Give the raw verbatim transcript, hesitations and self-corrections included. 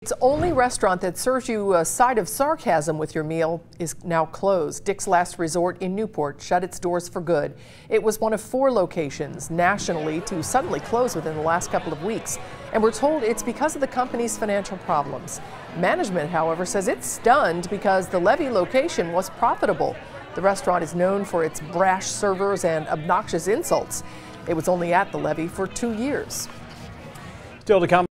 Its only restaurant that serves you a side of sarcasm with your meal is now closed. Dick's Last Resort in Newport shut its doors for good. It was one of four locations nationally to suddenly close within the last couple of weeks. And we're told it's because of the company's financial problems. Management, however, says it's stunned because the Levee location was profitable. The restaurant is known for its brash servers and obnoxious insults. It was only at the Levee for two years. Still to come.